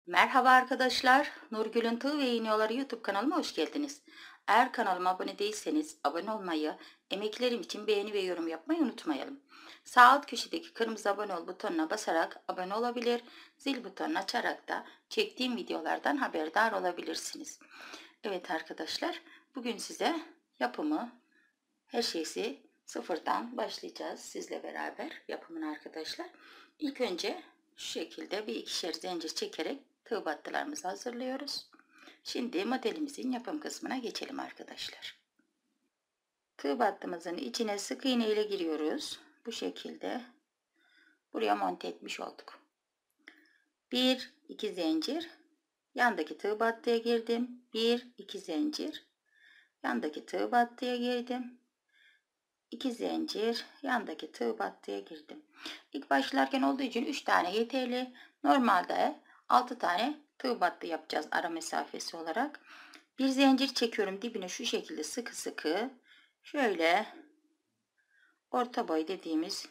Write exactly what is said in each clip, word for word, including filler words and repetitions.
Merhaba arkadaşlar, Nurgül'ün Tığ ve İğneoları YouTube kanalıma hoş geldiniz. Eğer kanalıma abone değilseniz abone olmayı, emeklerim için beğeni ve yorum yapmayı unutmayalım. Sağ alt köşedeki kırmızı abone ol butonuna basarak abone olabilir, zil butonunu açarak da çektiğim videolardan haberdar olabilirsiniz. Evet arkadaşlar, bugün size yapımı, her şeysi sıfırdan başlayacağız sizle beraber yapımını arkadaşlar. İlk önce şu şekilde bir ikişer zincir çekerek tığ battılarımızı hazırlıyoruz. Şimdi modelimizin yapım kısmına geçelim arkadaşlar. Tığ battımızın içine sık iğne ile giriyoruz. Bu şekilde buraya monte etmiş olduk. bir iki zincir, yandaki tığ battıya girdim. bir iki zincir, yandaki tığ battıya girdim. iki zincir, yandaki tığ battıya girdim. İlk başlarken olduğu için üç tane yeterli. Normalde altı tane tığ battı yapacağız ara mesafesi olarak. Bir zincir çekiyorum dibine şu şekilde sıkı sıkı. Şöyle orta boy dediğimiz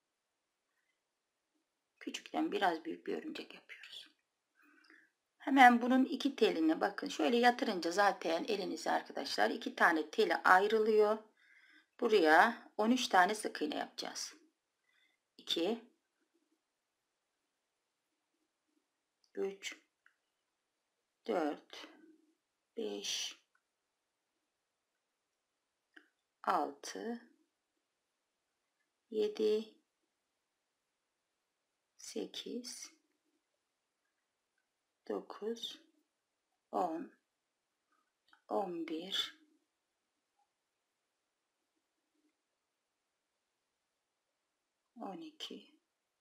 küçükten biraz büyük bir örümcek yapıyoruz. Hemen bunun iki telini bakın şöyle yatırınca zaten elinize arkadaşlar iki tane teli ayrılıyor. Buraya on üç tane sık iğne yapacağız. iki üç dört beş altı yedi sekiz dokuz on on bir on iki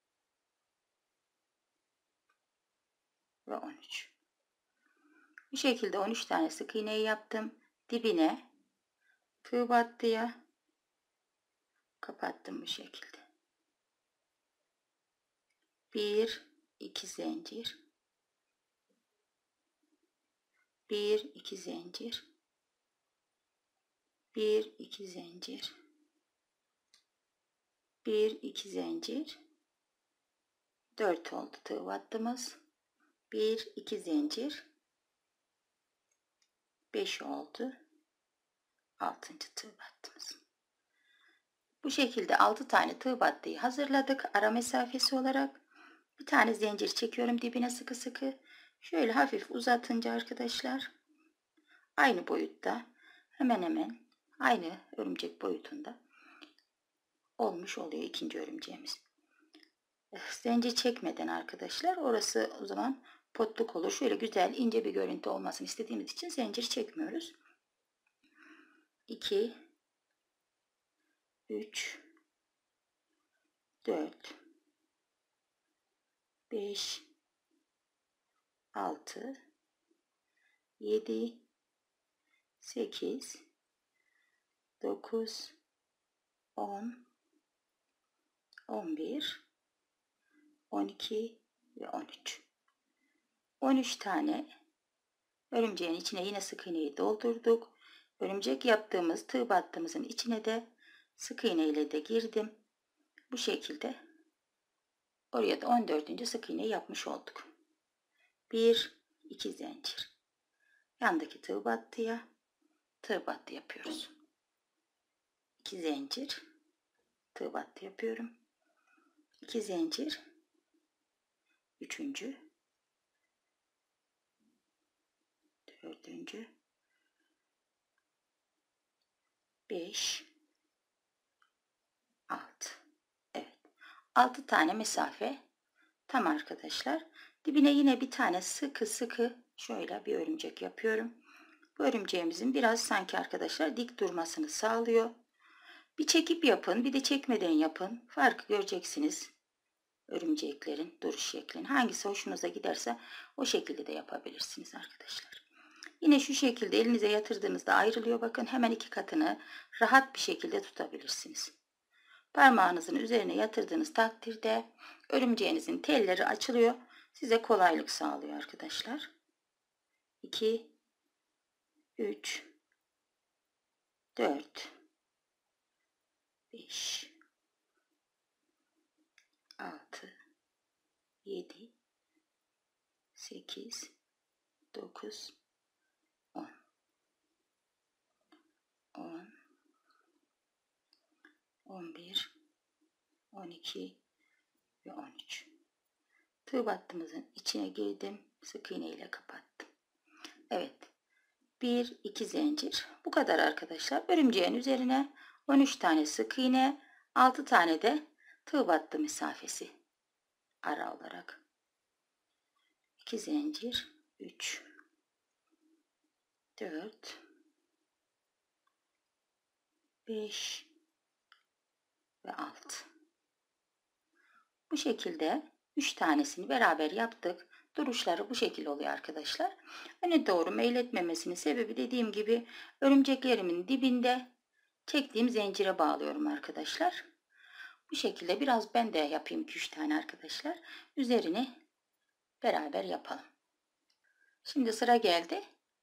ve on üç. Bu şekilde on üç tane sık iğneyi yaptım. Dibine tığ battıya kapattım bu şekilde. bir iki zincir, bir iki zincir, bir iki zincir, bir iki zincir, dört oldu tığ battımız. bir iki zincir, beş oldu. altıncı tığ battımız. Bu şekilde altı tane tığ battıyı hazırladık. Ara mesafesi olarak bir tane zincir çekiyorum dibine sıkı sıkı. Şöyle hafif uzatınca arkadaşlar aynı boyutta, hemen hemen aynı örümcek boyutunda olmuş oluyor ikinci örümceğimiz. Zincir çekmeden arkadaşlar orası o zaman potluk olur. Şöyle güzel ince bir görüntü olmasını istediğimiz için zincir çekmiyoruz. iki üç dört beş altı yedi sekiz dokuz on on bir on iki ve on üç. on üç tane örümceğin içine yine sık iğneyi doldurduk. Örümcek yaptığımız tığ battığımızın içine de sık iğne ile de girdim. Bu şekilde oraya da on dördüncü sık iğneyi yapmış olduk. bir iki zincir. Yandaki tığ battıya tığ battı yapıyoruz. iki zincir tığ battı yapıyorum. iki zincir. Üçüncü. Dördüncü. beş. altı. Evet. altı tane mesafe. Tam arkadaşlar. Dibine yine bir tane sıkı sıkı şöyle bir örümcek yapıyorum. Bu örümceğimizin biraz sanki arkadaşlar dik durmasını sağlıyor. Bir çekip yapın, bir de çekmeden yapın. Farkı göreceksiniz. Örümceklerin duruş şeklini. Hangisi hoşunuza giderse o şekilde de yapabilirsiniz arkadaşlar. Yine şu şekilde elinize yatırdığınızda ayrılıyor. Bakın hemen iki katını rahat bir şekilde tutabilirsiniz. Parmağınızın üzerine yatırdığınız takdirde örümceğinizin telleri açılıyor. Size kolaylık sağlıyor arkadaşlar. iki üç dört beş altı yedi sekiz, dokuz, on, on, on bir, on iki ve on üç. Tığ battımızın içine girdim. Sık iğne ile kapattım. Evet. bir, iki zincir. Bu kadar arkadaşlar. Örümceğin üzerine on üç tane sık iğne, altı tane de tığ battı mesafesi ara olarak. iki zincir, üç, dört, beş ve altı. Bu şekilde üç tanesini beraber yaptık. Duruşları bu şekilde oluyor arkadaşlar. Öne doğru meyletmemesinin sebebi dediğim gibi örümceklerimin dibinde çektiğim zincire bağlıyorum arkadaşlar. Bu şekilde biraz ben de yapayım iki üç tane arkadaşlar. Üzerini beraber yapalım. Şimdi sıra geldi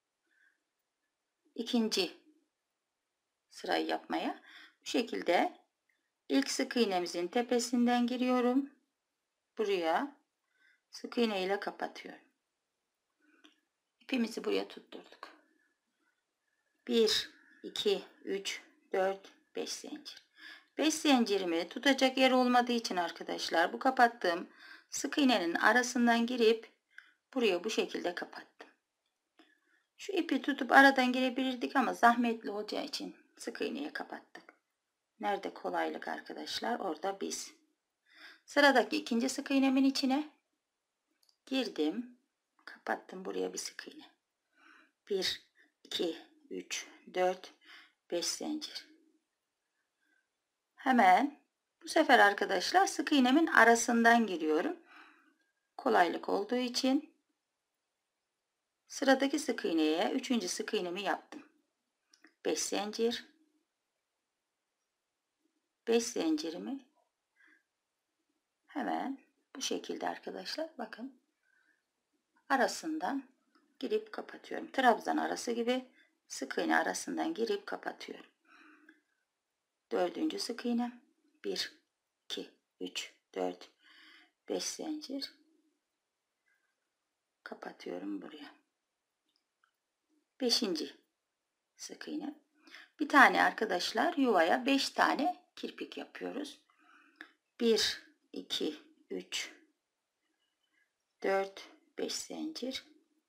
ikinci sırayı yapmaya. Bu şekilde ilk sık iğnemizin tepesinden giriyorum. Buraya sık iğne ile kapatıyorum. İpimizi buraya tutturduk. bir, iki, üç, dört, beş zincir. beş zincirimi tutacak yer olmadığı için arkadaşlar bu kapattığım sık iğnenin arasından girip buraya bu şekilde kapattım. Şu ipi tutup aradan girebilirdik ama zahmetli olacağı için sık iğneye kapattık. Nerede kolaylık arkadaşlar? Orada biz. Sıradaki ikinci sık iğnemin içine girdim. Kapattım buraya bir sık iğne. bir, iki, üç, dört, beş zincir. Hemen bu sefer arkadaşlar sık iğnemin arasından giriyorum. Kolaylık olduğu için sıradaki sık iğneye üçüncü sık iğnemi yaptım. beş zincir. beş zincirimi hemen bu şekilde arkadaşlar bakın arasından girip kapatıyorum. Trabzan arası gibi sık iğne arasından girip kapatıyorum. Dördüncü sık iğnem. bir, iki, üç, dört, beş zincir. Kapatıyorum buraya. Beşinci sık iğne. Bir tane arkadaşlar yuvaya beş tane kirpik yapıyoruz. bir, iki, üç, dört, beş zincir.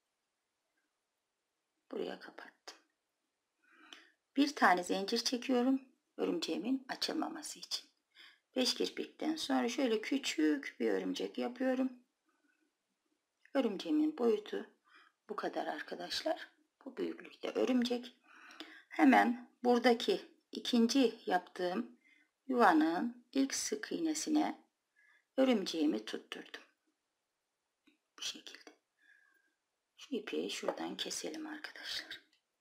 Buraya kapattım. Bir tane zincir çekiyorum. Örümceğimin açılmaması için. beş kirpikten sonra şöyle küçük bir örümcek yapıyorum. Örümceğimin boyutu bu kadar arkadaşlar. Bu büyüklükte örümcek. Hemen buradaki ikinci yaptığım yuvanın ilk sık iğnesine örümceğimi tutturdum. Bu şekilde. Şu ipi şuradan keselim arkadaşlar.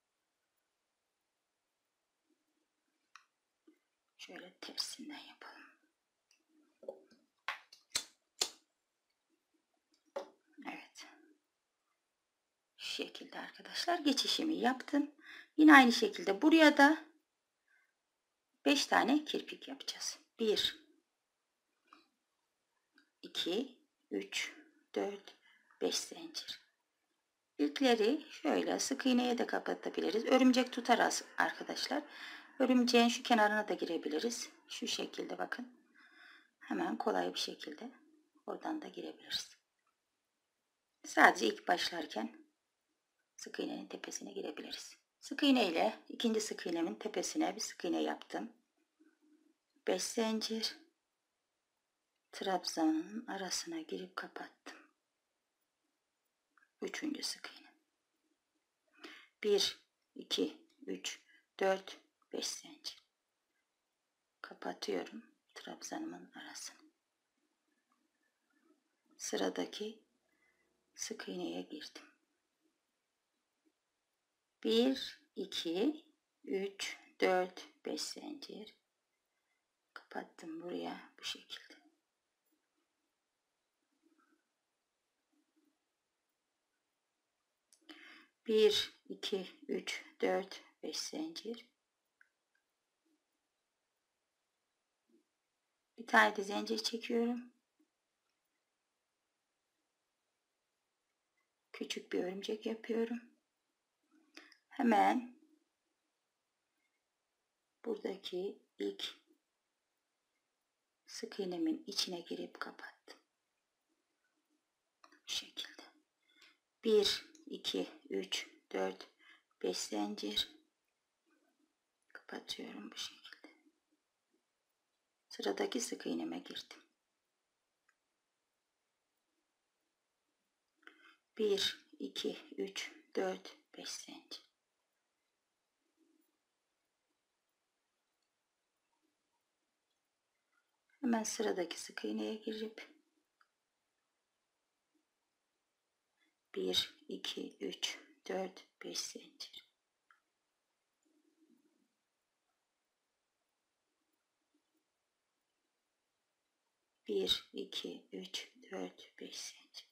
Şöyle tersinden yapalım. Evet. Şu şekilde arkadaşlar geçişimi yaptım. Yine aynı şekilde buraya da beş tane kirpik yapacağız. bir, iki, üç, dört, beş zincir. İlkleri şöyle sık iğneye de kapatabiliriz. Örümcek tutar arkadaşlar. Örümceğin şu kenarına da girebiliriz. Şu şekilde bakın. Hemen kolay bir şekilde oradan da girebiliriz. Sadece ilk başlarken sık iğnenin tepesine girebiliriz. Sık iğne ile ikinci sık iğnemin tepesine bir sık iğne yaptım. beş zincir. Trabzanın arasına girip kapattım. Üçüncü sık iğne. bir, iki, üç, dört, beş zincir. Kapatıyorum trabzanımın arasını. Sıradaki sık iğneye girdim. bir, iki, üç, dört, beş zincir. Kapattım buraya bu şekilde. bir, iki, üç, dört, beş zincir. Bir tane de zincir çekiyorum. küçük bir örümcek yapıyorum. Hemen buradaki ilk sık iğnemin içine girip kapattım. Bu şekilde. bir, iki, üç, dört, beş zincir. Kapatıyorum bu şekilde. Sıradaki sık iğneme girdim. bir, iki, üç, dört, beş zincir. Hemen sıradaki sık iğneye girip bir, iki, üç, dört, beş zincir. bir, iki, üç, dört, beş zincir.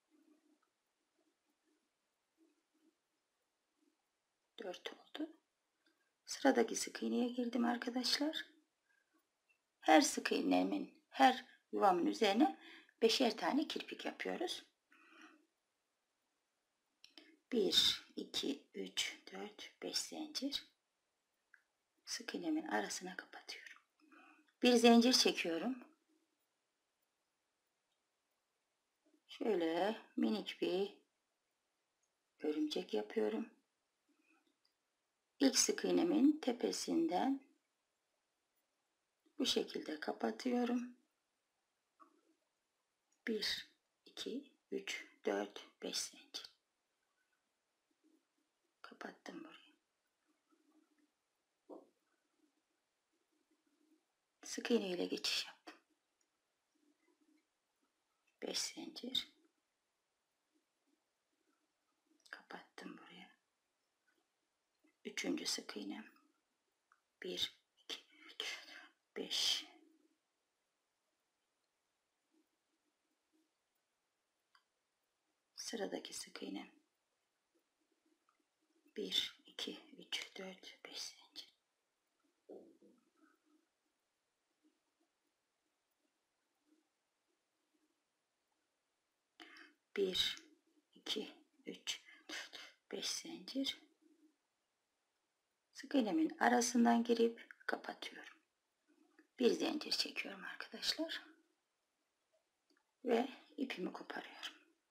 dört oldu. Sıradaki sık iğneye girdim arkadaşlar. Her sık iğnemin, her yuvamın üzerine beşer tane kirpik yapıyoruz. bir, iki, üç, dört, beş zincir. Sık iğnemin arasına kapatıyorum. Bir zincir çekiyorum. Şöyle minik bir örümcek yapıyorum. İlk sık iğnemin tepesinden bu şekilde kapatıyorum. bir, iki, üç, dört, beş zincir. Kapattım burayı. Sık iğne ile geçiş yaptım. beş zincir. Kapattım buraya. Üçüncü sık iğnem. bir, iki, üç, beş. Sıradaki sık iğnem. bir, iki, üç, dört, beş zincir. bir, iki, üç, dört, beş zincir. Sık iğnemin arasından girip kapatıyorum. Bir zincir çekiyorum arkadaşlar. Ve ipimi koparıyorum.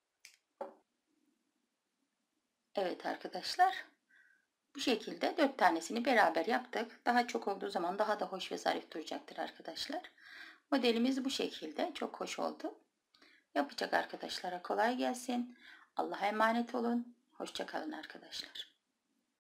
Evet arkadaşlar. Bu şekilde dört tanesini beraber yaptık. Daha çok olduğu zaman daha da hoş ve zarif duracaktır arkadaşlar. Modelimiz bu şekilde. Çok hoş oldu. Yapacak arkadaşlara kolay gelsin. Allah'a emanet olun. Hoşça kalın arkadaşlar.